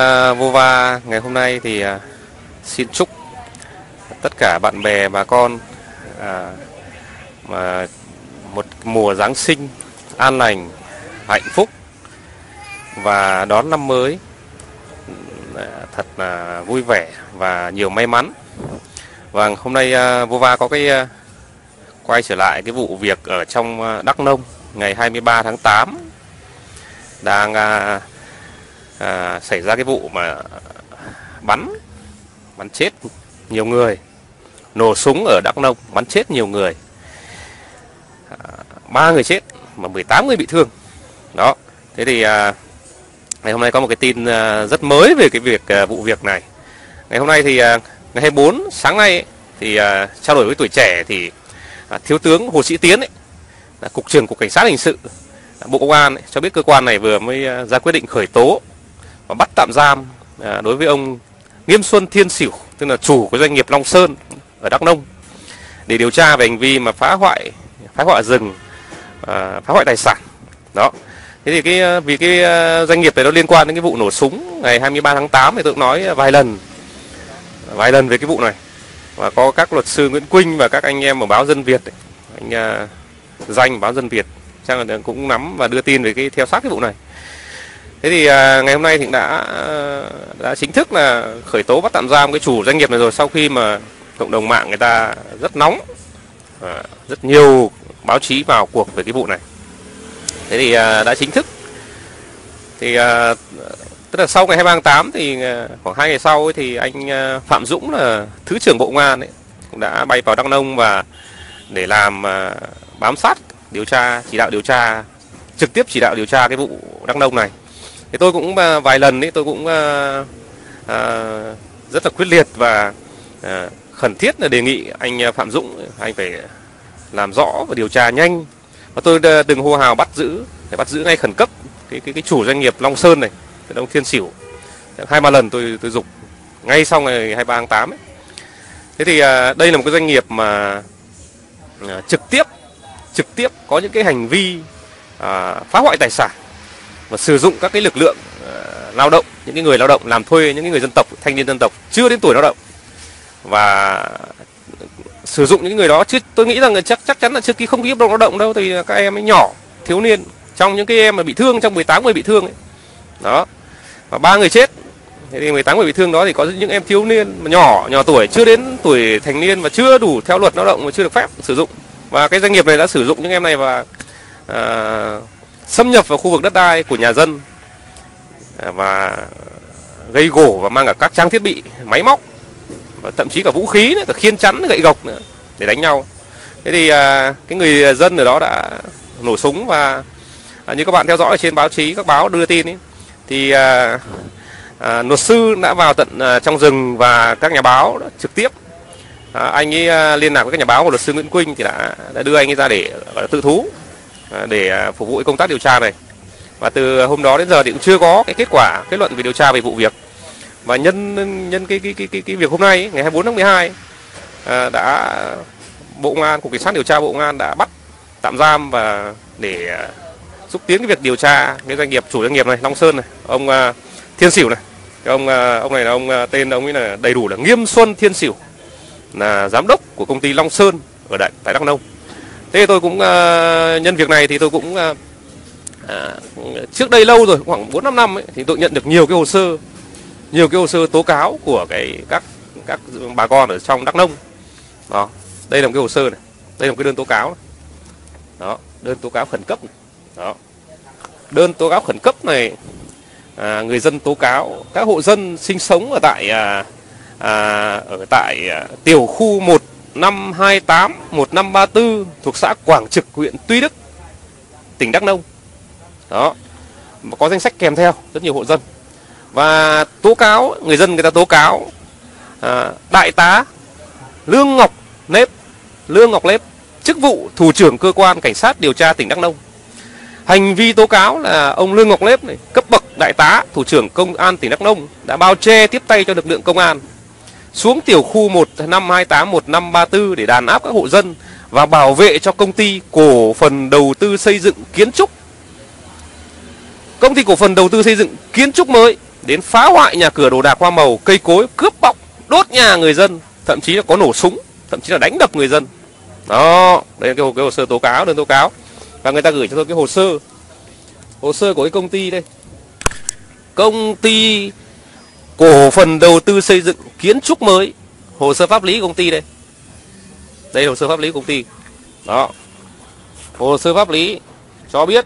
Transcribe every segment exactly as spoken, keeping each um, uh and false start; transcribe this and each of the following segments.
À, Vova ngày hôm nay thì à, xin chúc tất cả bạn bè bà con à, mà một mùa Giáng sinh an lành, hạnh phúc và đón năm mới à, thật là vui vẻ và nhiều may mắn. Và hôm nay à, Vova có cái à, quay trở lại cái vụ việc ở trong à, Đắk Nông ngày hai mươi ba tháng tám đang à, À, xảy ra cái vụ mà bắn bắn chết nhiều người, nổ súng ở Đắk Nông bắn chết nhiều người, ba à, người chết mà mười tám người bị thương. Đó. Thế thì à, ngày hôm nay có một cái tin à, rất mới về cái việc à, vụ việc này. Ngày hôm nay thì à, ngày hai mươi bốn sáng nay ấy, thì à, trao đổi với Tuổi Trẻ thì à, Thiếu tướng Hồ Sĩ Tiến ấy, là Cục trưởng Cục Cảnh sát Hình sự Bộ Công an ấy, cho biết cơ quan này vừa mới à, ra quyết định khởi tố và bắt tạm giam à, đối với ông Nghiêm Xuân Thiên Xỉu, tức là chủ của doanh nghiệp Long Sơn ở Đắk Nông, để điều tra về hành vi mà phá hoại phá hoại rừng, à, phá hoại tài sản. Đó. Thế thì cái vì cái doanh nghiệp này nó liên quan đến cái vụ nổ súng ngày hai mươi ba tháng tám thì tôi cũng nói vài lần vài lần về cái vụ này, và có các luật sư Nguyễn Quynh và các anh em ở báo Dân Việt ấy, anh uh, Danh báo Dân Việt chắc là cũng nắm và đưa tin về cái theo sát cái vụ này. Thế thì à, ngày hôm nay thì đã đã chính thức là khởi tố bắt tạm giam cái chủ doanh nghiệp này rồi, sau khi mà cộng đồng mạng người ta rất nóng, à, rất nhiều báo chí vào cuộc về cái vụ này. Thế thì à, đã chính thức thì à, tức là sau ngày hai mươi ba tháng tám thì à, khoảng hai ngày sau ấy, thì anh à, Phạm Dũng là Thứ trưởng Bộ Công an ấy, cũng đã bay vào Đắk Nông và để làm à, bám sát điều tra, chỉ đạo điều tra, trực tiếp chỉ đạo điều tra cái vụ Đắk Nông này. Thì tôi cũng uh, vài lần ấy tôi cũng uh, uh, rất là quyết liệt và uh, khẩn thiết là đề nghị anh Phạm Dũng anh phải làm rõ và điều tra nhanh, và tôi uh, đừng hô hào bắt giữ, phải bắt giữ ngay khẩn cấp cái cái cái chủ doanh nghiệp Long Sơn này, cái ông Thiên Xỉu. Hai ba lần tôi tôi giục ngay sau ngày hai mươi ba tháng tám ấy. Thế thì uh, đây là một cái doanh nghiệp mà uh, trực tiếp trực tiếp có những cái hành vi uh, phá hoại tài sản và sử dụng các cái lực lượng uh, lao động, những cái người lao động làm thuê, những cái người dân tộc, thanh niên dân tộc chưa đến tuổi lao động, và sử dụng những người đó chứ tôi nghĩ rằng chắc chắc chắn là chưa ký không ký hợp đồng lao động đâu, thì các em ấy nhỏ, thiếu niên, trong những cái em mà bị thương, trong mười tám người bị thương ấy. Đó. Và ba người chết. Thế thì mười tám người bị thương đó thì có những em thiếu niên mà nhỏ nhỏ tuổi, chưa đến tuổi thành niên và chưa đủ theo luật lao động và chưa được phép sử dụng. Và cái doanh nghiệp này đã sử dụng những em này và uh, xâm nhập vào khu vực đất đai của nhà dân và gây gổ và mang cả các trang thiết bị, máy móc và thậm chí cả vũ khí nữa, cả khiên chắn, gậy gộc nữa để đánh nhau. Thế thì à, cái người dân ở đó đã nổ súng và à, như các bạn theo dõi ở trên báo chí, các báo đưa tin ấy, thì à, à, luật sư đã vào tận à, trong rừng và các nhà báo đã trực tiếp à, anh ấy à, liên lạc với các nhà báo của luật sư Nguyễn Quynh thì đã, đã đưa anh ấy ra để tự thú, để phục vụ công tác điều tra này. Và từ hôm đó đến giờ thì cũng chưa có cái kết quả kết luận về điều tra về vụ việc. Và nhân nhân cái cái cái cái, cái việc hôm nay ngày hai mươi bốn tháng mười hai à, đã Bộ Công an, Cục Cảnh sát điều tra Bộ Công an đã bắt tạm giam và để xúc tiến cái việc điều tra cái doanh nghiệp chủ doanh nghiệp này Long Sơn này, ông uh, Thiên Xỉu này. Cái ông uh, ông này là ông uh, tên ông ấy là đầy đủ là Nghiêm Xuân Thiên Xỉu, là giám đốc của công ty Long Sơn ở tại, tại Đắk Nông. Thế tôi cũng uh, nhân việc này thì tôi cũng uh, uh, trước đây lâu rồi, khoảng bốn năm năm ấy, thì tôi nhận được nhiều cái hồ sơ, nhiều cái hồ sơ tố cáo của cái các các bà con ở trong Đắk Nông. Đó, đây là một cái hồ sơ này, đây là một cái đơn tố cáo này. Đó, đơn tố cáo khẩn cấp này. Đó, đơn tố cáo khẩn cấp này, à, người dân tố cáo các hộ dân sinh sống ở tại à, à, ở tại à, tiểu khu một năm hai tám, một năm ba tư thuộc xã Quảng Trực, huyện Tuy Đức, tỉnh Đắk Nông. Đó, có danh sách kèm theo rất nhiều hộ dân. Và tố cáo, người dân người ta tố cáo à, đại tá Lương Ngọc Nếp, Lương Ngọc Nếp, chức vụ thủ trưởng cơ quan cảnh sát điều tra tỉnh Đắk Nông. Hành vi tố cáo là ông Lương Ngọc Nếp này, cấp bậc đại tá thủ trưởng công an tỉnh Đắk Nông, đã bao che tiếp tay cho lực lượng công an xuống tiểu khu một năm hai tám, một năm ba tư để đàn áp các hộ dân và bảo vệ cho công ty cổ phần đầu tư xây dựng kiến trúc. Công ty cổ phần đầu tư xây dựng kiến trúc mới đến phá hoại nhà cửa đồ đạc hoa màu, cây cối, cướp bóc, đốt nhà người dân, thậm chí là có nổ súng, thậm chí là đánh đập người dân. Đó, đây là cái hồ, cái hồ sơ tố cáo, đơn tố cáo. Và người ta gửi cho tôi cái hồ sơ, hồ sơ của cái công ty đây, công ty cổ phần đầu tư xây dựng kiến trúc mới, hồ sơ pháp lý công ty đây, đây là hồ sơ pháp lý công ty. Đó, hồ sơ pháp lý cho biết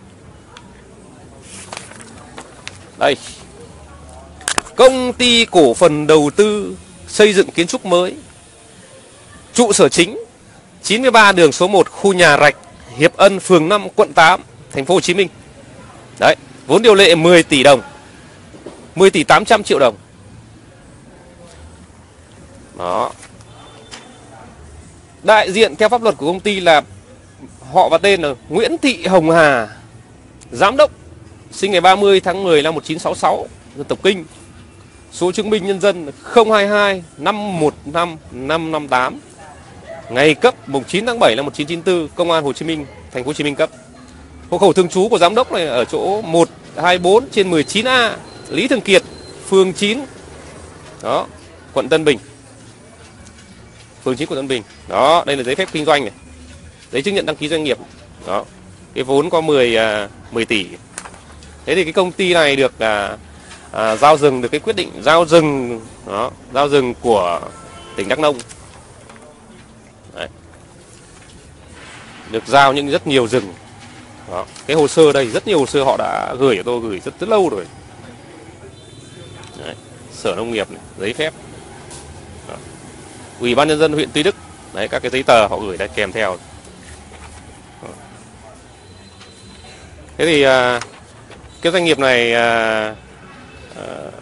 đây, công ty cổ phần đầu tư xây dựng kiến trúc mới, trụ sở chính chín mươi ba đường số một, khu Nhà Rạch, Hiệp Ân, phường năm, quận tám, thành phố Hồ Chí Minh. Đấy, vốn điều lệ mười tỷ đồng, mười tỷ tám trăm triệu đồng. Đó. Đại diện theo pháp luật của công ty là họ và tên là Nguyễn Thị Hồng Hà, giám đốc, sinh ngày ba mươi tháng mười năm một nghìn chín trăm sáu mươi sáu, dân tộc Kinh. Số chứng minh nhân dân không hai hai năm một năm năm năm tám. Ngày cấp mùng chín tháng bảy năm một nghìn chín trăm chín mươi tư, Công an Hồ Chí Minh, thành phố Hồ Chí Minh cấp. Hộ khẩu thường trú của giám đốc này ở chỗ một hai bốn trên mười chín A, Lý Thường Kiệt, phường chín. Đó, quận Tân Bình. Phường chín quận Tân Bình. Đó, đây là giấy phép kinh doanh này. Giấy chứng nhận đăng ký doanh nghiệp. Đó. Cái vốn có mười mười tỷ. Thế thì cái công ty này được à, à, giao rừng, được cái quyết định giao rừng, đó, giao rừng của tỉnh Đắk Nông. Đấy. Được giao những rất nhiều rừng. Đó. Cái hồ sơ đây, rất nhiều hồ sơ họ đã gửi cho tôi, gửi rất, rất lâu rồi. Đấy. Sở Nông nghiệp này, giấy phép. Đó. Ủy ban nhân dân huyện Tuy Đức. Đấy, các cái giấy tờ họ gửi đã kèm theo. Đó. Thế thì à, cái doanh nghiệp này à, à,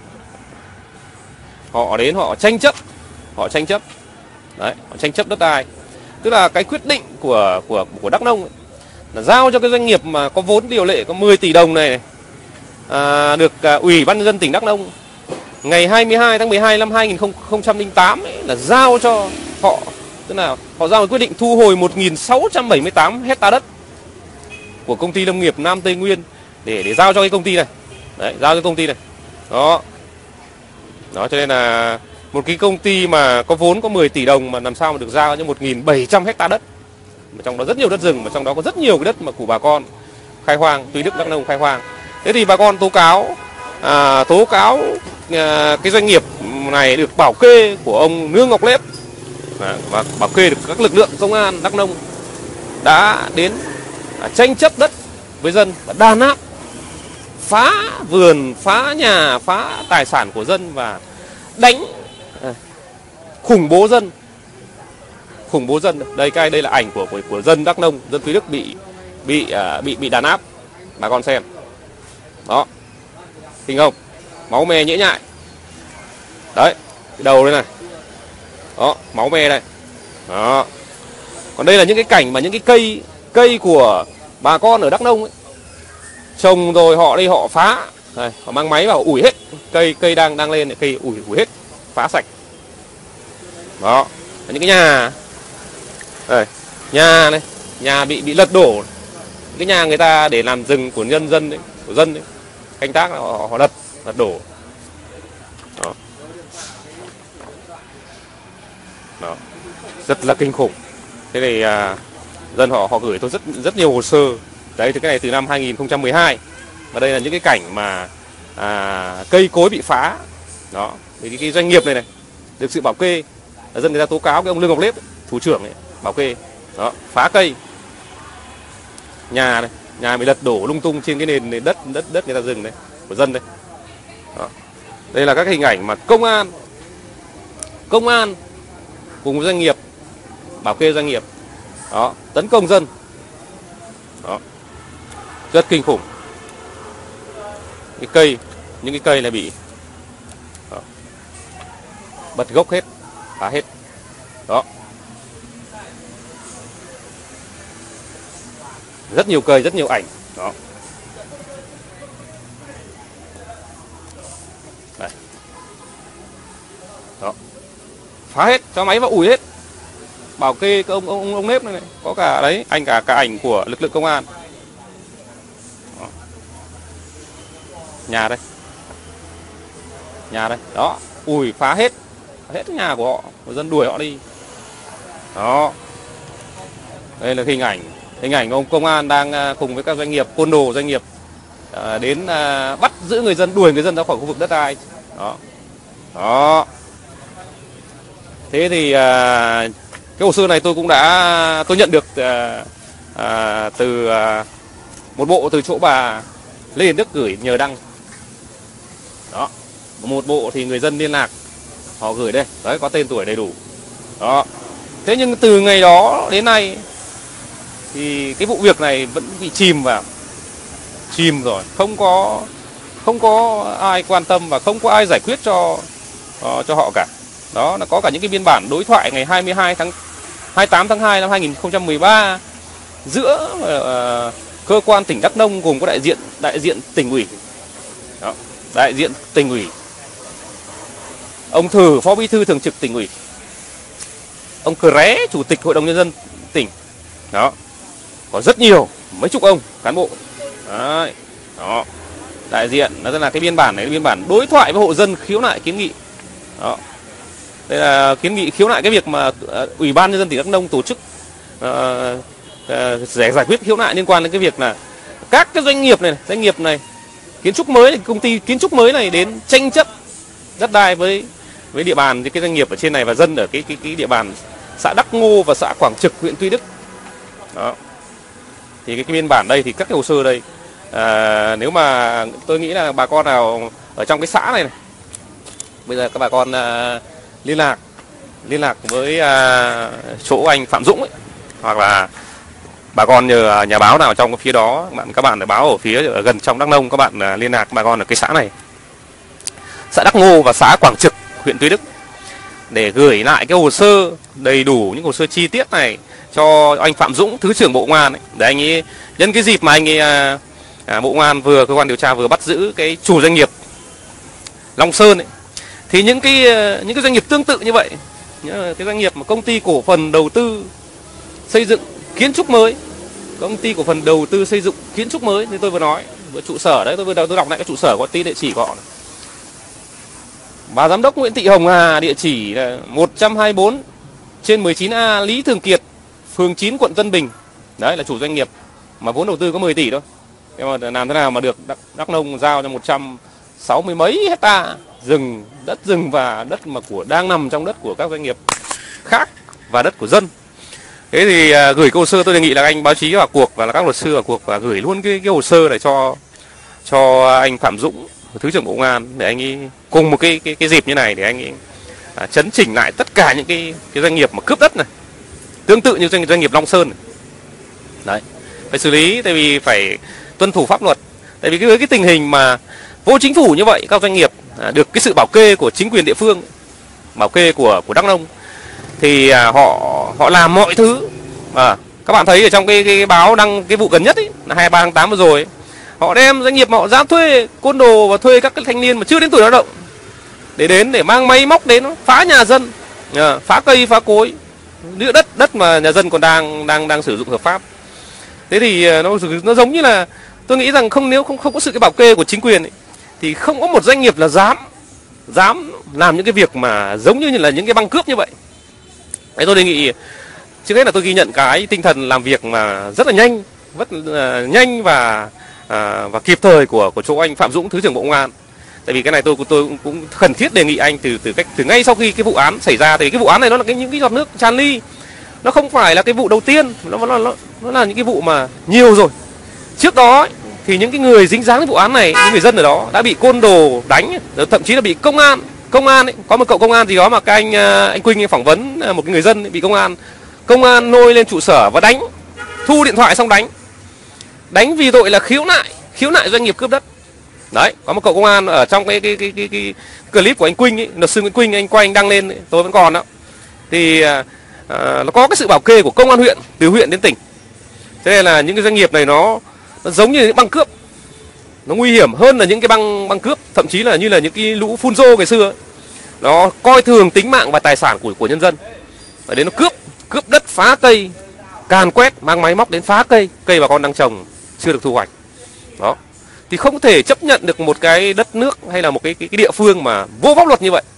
họ đến họ tranh chấp, họ tranh chấp, đấy, họ tranh chấp đất đai. Tức là cái quyết định của của của Đắk Nông ấy, là giao cho cái doanh nghiệp mà có vốn điều lệ có mười tỷ đồng này, này à, được à, Ủy ban nhân dân tỉnh Đắk Nông ngày hai mươi hai tháng mười hai năm hai nghìn không trăm lẻ tám ấy, là giao cho họ, tức là họ giao một quyết định thu hồi một nghìn sáu trăm bảy mươi tám hecta đất của công ty lâm nghiệp Nam Tây Nguyên để để giao cho cái công ty này. Đấy, giao cho công ty này. Đó. Đó, cho nên là một cái công ty mà có vốn có mười tỷ đồng mà làm sao mà được giao cho một nghìn bảy trăm hecta đất. Mà trong đó rất nhiều đất rừng, mà trong đó có rất nhiều cái đất mà của bà con khai hoang, Tuy Đức, Đắk Nông khai hoang. Thế thì bà con tố cáo à, tố cáo à, cái doanh nghiệp này được bảo kê của ông Nương Ngọc Lép, à, và bảo kê được các lực lượng công an Đắk Nông đã đến à, tranh chấp đất với dân và đàn áp, phá vườn, phá nhà, phá tài sản của dân và đánh, à, khủng bố dân, khủng bố dân. Đây cái đây là ảnh của của, của dân Đắk Nông, dân Tuy Đức bị bị à, bị bị đàn áp, bà con xem. Đó, kinh không? Máu me nhễ nhại. Đấy, cái đầu đây này. Đó, máu me đây. Đó. Còn đây là những cái cảnh mà những cái cây cây của bà con ở Đắk Nông ấy, trồng rồi họ đi họ phá. Đây, họ mang máy vào ủi hết. Cây cây đang đang lên, cây ủi ủi hết, phá sạch. Đó, những cái nhà. Đây, nhà này, nhà bị bị lật đổ. Cái nhà người ta để làm rừng của nhân dân đấy, của dân đấy. Canh tác họ họ lật, lật đổ. Đó. Đó. Rất là kinh khủng. Thế thì à, dân họ họ gửi tôi rất rất nhiều hồ sơ. Đấy, thì cái này từ năm hai nghìn không trăm mười hai. Và đây là những cái cảnh mà à, cây cối bị phá. Đó, thì cái, cái doanh nghiệp này này được sự bảo kê, dân người ta tố cáo cái ông Lương Ngọc Lép, thủ trưởng ấy, bảo kê. Đó, phá cây. Nhà này, nhà bị lật đổ lung tung trên cái nền, nền đất đất đất người ta rừng này, của dân đây. Đó. Đây là các hình ảnh mà công an công an cùng với doanh nghiệp bảo kê doanh nghiệp. Đó, tấn công dân. Đó. Rất kinh khủng. Cái cây, những cái cây này bị đó, bật gốc hết, phá hết. Đó. Rất nhiều cây, rất nhiều ảnh. Đó. Đây. Đó. Phá hết, cho máy vào ủi hết. Bảo kê cái ông ông ông Nếp này, này, có cả đấy, anh cả cả ảnh của lực lượng công an. Đó. Nhà đây. Nhà đây, đó, ui phá hết, phá hết nhà của họ, người dân đuổi họ đi. Đó, đây là hình ảnh, hình ảnh ông công an đang cùng với các doanh nghiệp, côn đồ doanh nghiệp à, đến à, bắt giữ người dân, đuổi người dân ra khỏi khu vực đất đai. Đó, đó. Thế thì à, cái hồ sơ này tôi cũng đã tôi nhận được à, à, từ à, một bộ từ chỗ bà Lê Hiền Đức gửi nhờ đăng. Đó, một bộ thì người dân liên lạc, họ gửi đây, đấy có tên tuổi đầy đủ. Đó, thế nhưng từ ngày đó đến nay thì cái vụ việc này vẫn bị chìm vào, chìm rồi, không có không có ai quan tâm và không có ai giải quyết cho uh, cho họ cả. Đó, là có cả những cái biên bản đối thoại ngày hai mươi hai tháng hai mươi tám tháng hai năm hai nghìn không trăm mười ba giữa uh, cơ quan tỉnh Đắk Nông gồm có đại diện đại diện tỉnh ủy, đó, đại diện tỉnh ủy, ông Thử phó bí thư thường trực tỉnh ủy, ông Cré chủ tịch hội đồng nhân dân tỉnh, đó, có rất nhiều, mấy chục ông cán bộ. Đấy, đó, đại diện, nó là cái biên bản này, biên bản đối thoại với hộ dân khiếu nại kiến nghị. Đó, đây là kiến nghị khiếu nại cái việc mà uh, ủy ban nhân dân tỉnh Đắk Nông tổ chức uh, uh, giải giải quyết khiếu nại liên quan đến cái việc là các cái doanh nghiệp này, doanh nghiệp này kiến trúc mới, công ty kiến trúc mới này đến tranh chấp đất đai với với địa bàn cái doanh nghiệp ở trên này và dân ở cái cái, cái địa bàn xã Đắk Ngô và xã Quảng Trực, huyện Tuy Đức. Đó, thì cái, cái biên bản đây thì các cái hồ sơ đây, à, nếu mà tôi nghĩ là bà con nào ở trong cái xã này này, bây giờ các bà con à, liên lạc liên lạc với à, chỗ anh Phạm Dũng ấy, hoặc là bà con nhờ nhà báo nào trong cái phía đó, các bạn các bạn ở báo ở phía ở gần trong Đắk Nông, các bạn à, liên lạc bà con ở cái xã này, xã Đắk Ngô và xã Quảng Trực, huyện Tuy Đức, để gửi lại cái hồ sơ đầy đủ, những hồ sơ chi tiết này cho anh Phạm Dũng, Thứ trưởng Bộ Công an ấy, để anh ấy nhân cái dịp mà anh ấy à, à, Bộ Công an vừa cơ quan điều tra vừa bắt giữ cái chủ doanh nghiệp Long Sơn ấy, thì những cái những cái doanh nghiệp tương tự như vậy, những cái doanh nghiệp mà công ty cổ phần đầu tư xây dựng kiến trúc mới, công ty cổ phần đầu tư xây dựng kiến trúc mới như tôi vừa nói, với trụ sở đấy, tôi vừa đầu tôi đọc lại cái trụ sở có tí địa chỉ của họ. Bà giám đốc Nguyễn Thị Hồng Hà, địa chỉ là một trăm hai mươi tư trên mười chín A Lý Thường Kiệt, phường chín, quận Tân Bình. Đấy là chủ doanh nghiệp mà vốn đầu tư có mười tỷ thôi. Nhưng mà làm thế nào mà được Đắk, Đắk Nông giao cho một trăm sáu mươi mấy hecta rừng, đất rừng và đất mà của đang nằm trong đất của các doanh nghiệp khác và đất của dân. Thế thì à, gửi cái hồ sơ, tôi đề nghị là anh báo chí vào cuộc và là các luật sư vào cuộc và gửi luôn cái, cái hồ sơ này cho cho anh Phạm Dũng, Thứ trưởng Bộ Công an, để anh ấy cùng một cái cái cái dịp như này để anh ấy à, chấn chỉnh lại tất cả những cái cái doanh nghiệp mà cướp đất này, tương tự như doanh, doanh nghiệp Long Sơn này. Đấy, phải xử lý, tại vì phải tuân thủ pháp luật. Tại vì cái cái tình hình mà vô chính phủ như vậy, các doanh nghiệp à, được cái sự bảo kê của chính quyền địa phương, bảo kê của của Đắk Nông, thì à, họ họ làm mọi thứ. À, các bạn thấy ở trong cái, cái báo đăng cái vụ gần nhất ấy, là hai mươi ba tháng tám vừa rồi ấy, họ đem doanh nghiệp mà họ dám thuê côn đồ và thuê các cái thanh niên mà chưa đến tuổi lao động để đến để mang máy móc đến phá nhà dân, à, phá cây phá cối, giữa đất đất mà nhà dân còn đang đang đang sử dụng hợp pháp. Thế thì nó nó giống như là tôi nghĩ rằng không nếu không không có sự cái bảo kê của chính quyền ấy, thì không có một doanh nghiệp là dám dám làm những cái việc mà giống như là những cái băng cướp như vậy. Đấy, tôi đề nghị trước hết là tôi ghi nhận cái tinh thần làm việc mà rất là nhanh, rất là nhanh và à, và kịp thời của của chỗ anh Phạm Dũng, Thứ trưởng Bộ Công an. Tại vì cái này tôi tôi cũng, cũng khẩn thiết đề nghị anh từ từ cách từ ngay sau khi cái vụ án xảy ra, thì cái vụ án này nó là cái những cái giọt nước tràn ly, nó không phải là cái vụ đầu tiên, nó nó nó, nó là những cái vụ mà nhiều rồi. Trước đó ấy, thì những cái người dính dáng đến vụ án này, những người dân ở đó đã bị côn đồ đánh, thậm chí là bị công an công an ấy, có một cậu công an gì đó mà các anh anh Quỳnh phỏng vấn một cái người dân ấy, bị công an công an nôi lên trụ sở và đánh, thu điện thoại xong đánh đánh vì tội là khiếu nại khiếu nại doanh nghiệp cướp đất. Đấy, có một cậu công an ở trong cái cái cái cái, cái clip của anh Quỳnh ấy, luật sư Nguyễn Quỳnh, anh quay anh đăng lên ấy, tôi vẫn còn đó, thì à, nó có cái sự bảo kê của công an huyện, từ huyện đến tỉnh. Thế nên là những cái doanh nghiệp này nó, nó giống như những băng cướp, nó nguy hiểm hơn là những cái băng băng cướp, thậm chí là như là những cái lũ phun rô ngày xưa ấy. Nó coi thường tính mạng và tài sản của của nhân dân, và đến nó cướp cướp đất, phá cây, càn quét, mang máy móc đến phá cây cây bà con đang trồng chưa được thu hoạch. Đó, thì không thể chấp nhận được một cái đất nước hay là một cái, cái, cái địa phương mà vô pháp luật như vậy.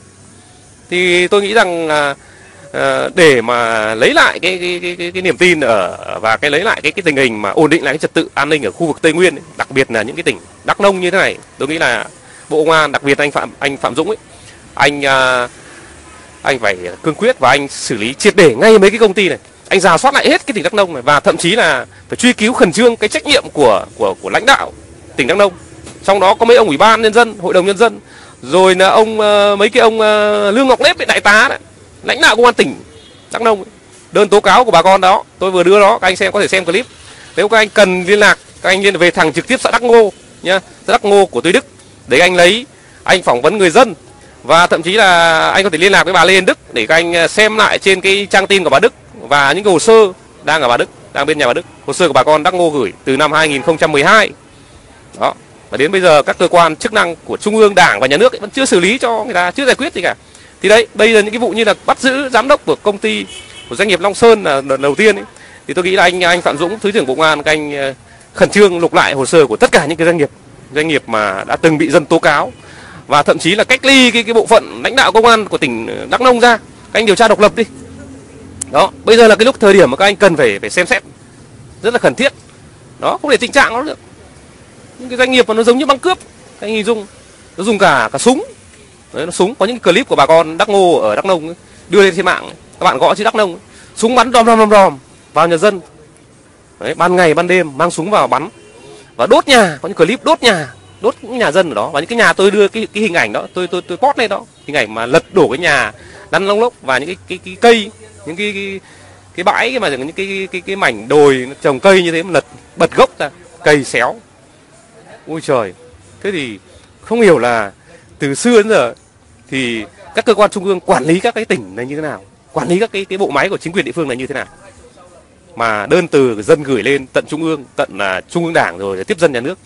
Thì tôi nghĩ rằng à, à, để mà lấy lại cái cái, cái, cái, cái niềm tin ở và cái lấy lại cái cái tình hình mà ổn định lại cái trật tự an ninh ở khu vực Tây Nguyên ấy, đặc biệt là những cái tỉnh Đắk Nông như thế này, tôi nghĩ là Bộ Công an, đặc biệt anh Phạm anh Phạm Dũng ấy, anh à, anh phải cương quyết và anh xử lý triệt để ngay mấy cái công ty này, anh rà soát lại hết cái tỉnh Đắk Nông này và thậm chí là phải truy cứu khẩn trương cái trách nhiệm của của của lãnh đạo tỉnh Đắk Nông, trong đó có mấy ông ủy ban nhân dân, hội đồng nhân dân, rồi là ông uh, mấy cái ông uh, Lương Ngọc Lếp, đại tá đấy, lãnh đạo công an tỉnh Đắk Nông ấy. Đơn tố cáo của bà con đó tôi vừa đưa đó, các anh xem, có thể xem clip. Nếu các anh cần liên lạc, các anh liên về thẳng trực tiếp xã Đắk Ngô nhá, xã Đắk Ngô của Tuy Đức để anh lấy, anh phỏng vấn người dân và thậm chí là anh có thể liên lạc với bà Lê Yên Đức để các anh xem lại trên cái trang tin của bà Đức và những cái hồ sơ đang ở bà Đức, đang bên nhà bà Đức, hồ sơ của bà con Đắk Ngô gửi từ năm hai nghìn không trăm mười hai đó, và đến bây giờ các cơ quan chức năng của Trung ương, Đảng và Nhà nước ấy vẫn chưa xử lý cho người ta, chưa giải quyết gì cả. Thì đấy, bây giờ những cái vụ như là bắt giữ giám đốc của công ty của doanh nghiệp Long Sơn là lần đầu tiên ấy, thì tôi nghĩ là anh anh Phạm Dũng, Thứ trưởng Bộ Công an, các anh khẩn trương lục lại hồ sơ của tất cả những cái doanh nghiệp doanh nghiệp mà đã từng bị dân tố cáo và thậm chí là cách ly cái cái bộ phận lãnh đạo công an của tỉnh Đắk Nông ra, các anh điều tra độc lập đi. Đó, bây giờ là cái lúc thời điểm mà các anh cần phải phải xem xét rất là khẩn thiết. Đó, không để tình trạng đó được. Những cái doanh nghiệp mà nó giống như băng cướp, các anh hình dung, nó dùng cả cả súng. Đấy, nó súng, có những cái clip của bà con Đắk Ngô ở Đắk Nông ấy, đưa lên trên mạng, các bạn gõ chữ Đắk Nông, súng bắn đom đom đom đom vào nhà dân. Đấy, ban ngày ban đêm mang súng vào bắn và đốt nhà, có những clip đốt nhà, đốt những nhà dân ở đó, và những cái nhà tôi đưa cái cái hình ảnh đó, tôi tôi tôi post lên đó, hình ảnh mà lật đổ cái nhà lăn lông lốc và những cái cái, cái cây, những cái cái, cái bãi cái mà những cái cái, cái cái mảnh đồi trồng cây như thế mà lật bật gốc ra, cây xéo. Ôi trời, thế thì không hiểu là từ xưa đến giờ thì các cơ quan trung ương quản lý các cái tỉnh này như thế nào, quản lý các cái cái bộ máy của chính quyền địa phương này như thế nào, mà đơn từ dân gửi lên tận trung ương, tận là trung ương Đảng rồi tiếp dân nhà nước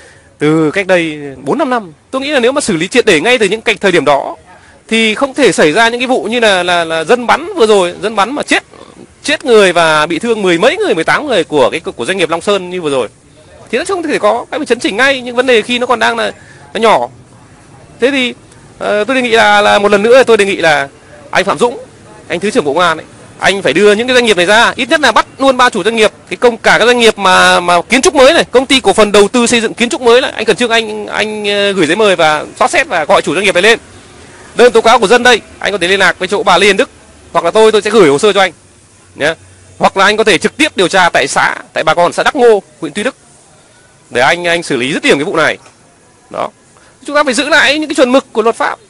từ cách đây bốn năm năm. Tôi nghĩ là nếu mà xử lý triệt để ngay từ những cái thời điểm đó thì không thể xảy ra những cái vụ như là là, là dân bắn vừa rồi, dân bắn mà chết chết người và bị thương mười mấy người, mười tám người của cái của doanh nghiệp Long Sơn như vừa rồi. Thì nó không thể có cái phải chấn chỉnh ngay những vấn đề khi nó còn đang là, là nhỏ. Thế thì uh, tôi đề nghị là, là một lần nữa tôi đề nghị là anh Phạm Dũng, anh Thứ trưởng Bộ Công an ấy, anh phải đưa những cái doanh nghiệp này ra, ít nhất là bắt luôn ba chủ doanh nghiệp, cái công cả các doanh nghiệp mà mà kiến trúc mới này, công ty cổ phần đầu tư xây dựng kiến trúc mới này, anh khẩn trương anh anh gửi giấy mời và xót xét và gọi chủ doanh nghiệp này lên. Đơn tố cáo của dân đây, anh có thể liên lạc với chỗ bà Lê Yên Đức hoặc là tôi tôi sẽ gửi hồ sơ cho anh nhé. Hoặc là anh có thể trực tiếp điều tra tại xã, tại bà con xã Đắk Ngô, huyện Tuy Đức để anh anh xử lý dứt điểm cái vụ này. Đó. Chúng ta phải giữ lại những cái chuẩn mực của luật pháp.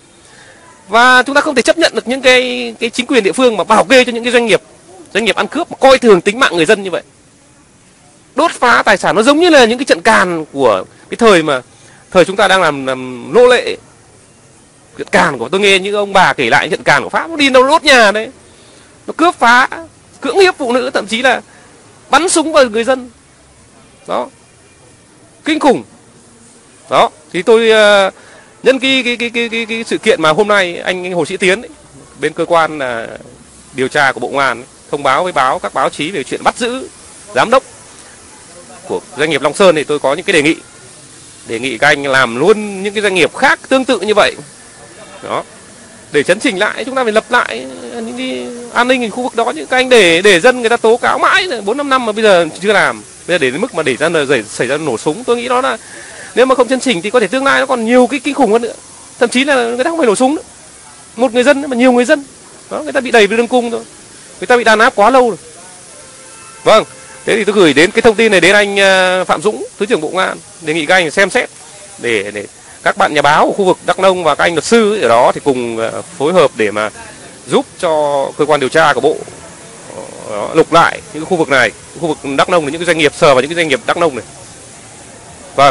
Và chúng ta không thể chấp nhận được những cái cái chính quyền địa phương mà bảo kê cho những cái doanh nghiệp doanh nghiệp ăn cướp mà coi thường tính mạng người dân như vậy. Đốt phá tài sản nó giống như là những cái trận càn của cái thời mà thời chúng ta đang làm, làm nô lệ. Trận càn của tôi nghe những ông bà kể lại trận càn của Pháp, nó đi đâu đốt nhà đấy, nó cướp phá, cưỡng hiếp phụ nữ, thậm chí là bắn súng vào người dân. Đó, kinh khủng. Đó, thì tôi uh, nhân cái cái, cái cái cái cái sự kiện mà hôm nay anh, anh Hồ Sĩ Tiến ấy, bên cơ quan uh, điều tra của Bộ Công an ấy, thông báo với báo các báo chí về chuyện bắt giữ giám đốc của doanh nghiệp Long Sơn, thì tôi có những cái đề nghị đề nghị các anh làm luôn những cái doanh nghiệp khác tương tự như vậy. Đó, để chấn chỉnh lại, chúng ta phải lập lại những cái an ninh ở khu vực đó. Những các anh để để dân người ta tố cáo mãi bốn năm năm mà bây giờ chưa làm, bây giờ để đến mức mà để ra lời xảy ra nổ súng, tôi nghĩ đó là nếu mà không chấn chỉnh thì có thể tương lai nó còn nhiều cái kinh khủng hơn nữa, thậm chí là người ta không phải nổ súng nữa, một người dân mà nhiều người dân đó, người ta bị đẩy về đường cung rồi, người ta bị đàn áp quá lâu rồi. Vâng, thế thì tôi gửi đến cái thông tin này đến anh Phạm Dũng, Thứ trưởng Bộ Công an, đề nghị các anh xem xét để để các bạn nhà báo của khu vực Đắk Nông và các anh luật sư ở đó thì cùng phối hợp để mà giúp cho cơ quan điều tra của bộ đó, lục lại những cái khu vực này, khu vực Đắk Nông, những cái doanh nghiệp sờ vào những cái doanh nghiệp Đắk Nông này. Vâng,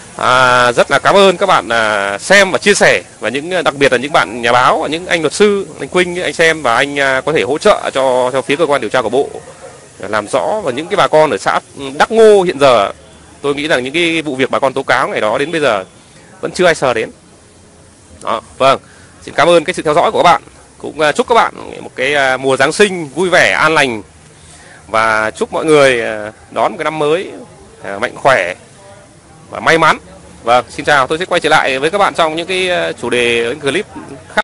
à, rất là cảm ơn các bạn à, xem và chia sẻ, và những đặc biệt là những bạn nhà báo, những anh luật sư, anh Quỳnh, anh xem và anh à, có thể hỗ trợ cho cho phía cơ quan điều tra của bộ làm rõ, và những cái bà con ở xã Đắk Ngô hiện giờ tôi nghĩ rằng những cái vụ việc bà con tố cáo ngày đó đến bây giờ vẫn chưa ai sờ đến. Đó, vâng, xin cảm ơn cái sự theo dõi của các bạn, cũng uh, chúc các bạn một cái uh, mùa Giáng sinh vui vẻ, an lành, và chúc mọi người uh, đón một cái năm mới uh, mạnh khỏe và may mắn. Vâng, xin chào, tôi sẽ quay trở lại với các bạn trong những cái chủ đề, những clip khác.